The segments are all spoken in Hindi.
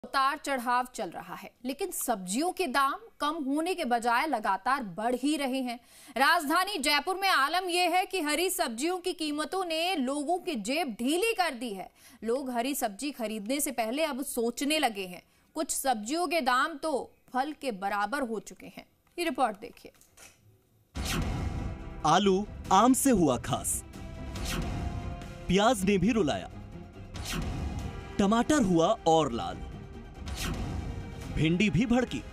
उतार चढ़ाव चल रहा है, लेकिन सब्जियों के दाम कम होने के बजाय लगातार बढ़ ही रहे हैं। राजधानी जयपुर में आलम यह है कि हरी सब्जियों की कीमतों ने लोगों की जेब ढीली कर दी है। लोग हरी सब्जी खरीदने से पहले अब सोचने लगे हैं। कुछ सब्जियों के दाम तो फल के बराबर हो चुके हैं। ये रिपोर्ट देखिए। आलू आम से हुआ खास, प्याज ने भी रुलाया, टमाटर हुआ और लाल, भिंडी भी भड़की,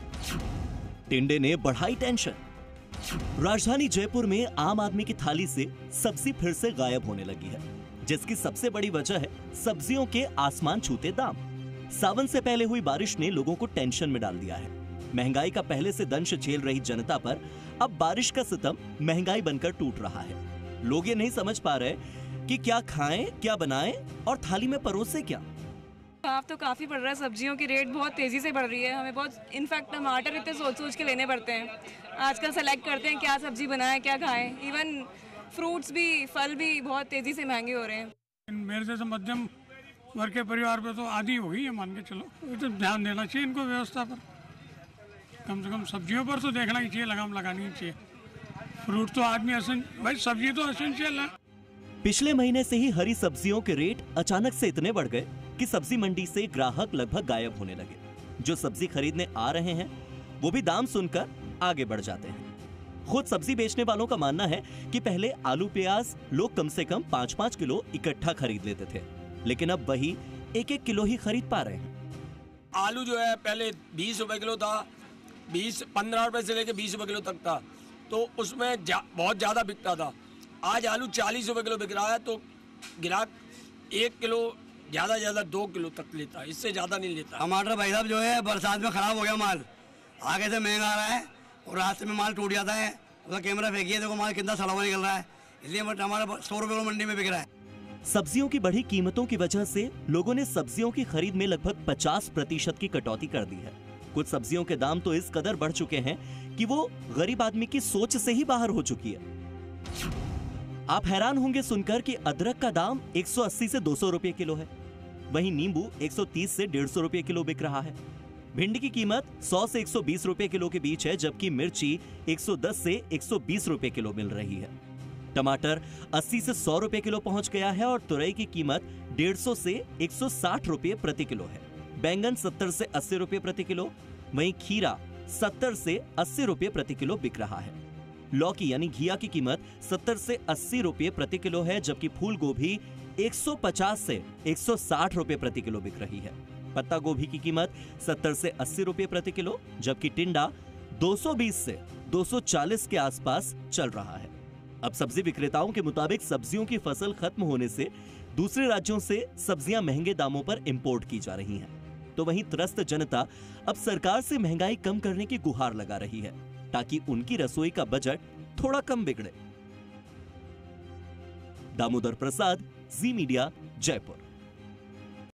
टिंडे ने बढ़ाई टेंशन। राजधानी जयपुर में आम आदमी की थाली से सब्जी फिर से गायब होने लगी है, जिसकी सबसे बड़ी वजह है सब्जियों के आसमान छूते दाम। सावन से पहले हुई बारिश ने लोगों को टेंशन में डाल दिया है। महंगाई का पहले से दंश झेल रही जनता पर अब बारिश का सितम महंगाई बनकर टूट रहा है। लोग ये नहीं समझ पा रहे कि क्या खाएं, क्या बनाएं और थाली में परोसे क्या। भाव तो काफी बढ़ रहा है, सब्जियों की रेट बहुत तेजी से बढ़ रही है। हमें बहुत इनफैक्ट टमाटर इतने सोच सोच के लेने पड़ते हैं। आजकल सेलेक्ट करते हैं क्या सब्जी बनाएं, क्या खाएं। इवन फ्रूट्स भी, फल भी बहुत तेजी से महंगे हो रहे हैं। मेरे जैसे मध्यम वर्ग के परिवार पे तो आधी हो गई है, मान के चलो। तो ध्यान देना चाहिए इनको व्यवस्था पर, कम से कम सब्जियों पर तो देखना ही चाहिए, लगाम लगानी चाहिए। फ्रूट तो आदमी भाई सब्जी तो एसेंशियल है। पिछले महीने से ही हरी सब्जियों के रेट अचानक से इतने बढ़ गए कि सब्जी मंडी से ग्राहक लगभग गायब होने लगे। जो सब्जी खरीदने आ रहे हैं वो भी दाम सुनकर आगे बढ़ जाते हैं। खुद सब्जी बेचने वालों का मानना है कि पहले आलू प्याज लोग कम से कम 5-5 किलो इकट्ठा खरीद लेते थे, लेकिन अब वही 1-1 किलो ही खरीद पा रहे हैं। आलू जो है पहले 20 रुपए किलो था, 15 रुपए से लेकर 20 रुपए किलो तक था, तो उसमें बहुत ज्यादा बिकता था। आज आलू 40 रुपए किलो बिक रहा है, तो ग्राहक 1 किलो ज्यादा 2 किलो तक लेता है, इससे ज्यादा नहीं लेता। टमाटर भाई साहब जो है बरसात में खराब हो गया माल, आगे से महंगा आ रहा है और रास्ते में माल टूट जाता है। उसका कैमरा फेंकिए, देखो माल कितना सड़ा हुआ निकल रहा है। इसलिए टमाटर 100 रुपए मंडी में बिक रहा है। सब्जियों की बढ़ी कीमतों की वजह से लोगों ने सब्जियों की खरीद में लगभग 50% की कटौती कर दी है। कुछ सब्जियों के दाम तो इस कदर बढ़ चुके हैं कि वो गरीब आदमी की सोच से ही बाहर हो चुकी है। आप हैरान होंगे सुनकर कि अदरक का दाम 180 से 200 रुपए किलो है, वहीं नींबू 130 से 150 रुपए किलो बिक रहा है। भिंडी की कीमत 100 से 120 रुपए किलो के बीच है, जबकि मिर्ची 110 से 120 रुपए किलो मिल रही है। टमाटर 80 से 100 रुपए किलो पहुंच गया है और तुरई की कीमत 150 से 160 रुपए प्रति किलो है। बैंगन 70 से 80 रुपए प्रति किलो, वहीं खीरा 70 से 80 रुपए प्रति किलो बिक रहा है। लौकी यानी घिया की कीमत 70 से 80 रुपए प्रति किलो है, जबकि फूल गोभी 150 से 160 रुपए प्रति किलो बिक रही है। पत्ता गोभी की कीमत 70 से 80 रुपए प्रति किलो, जबकि टिंडा 220 से 240 के आसपास चल रहा है। अब सब्जी विक्रेताओं के मुताबिक सब्जियों की फसल खत्म होने से दूसरे राज्यों से सब्जियां महंगे दामों पर इंपोर्ट की जा रही हैं। तो वहीं त्रस्त जनता अब सरकार से महंगाई कम करने की गुहार लगा रही है, ताकि उनकी रसोई का बजट थोड़ा कम बिगड़े। Damodar Prasad, Zee media, Jaipur.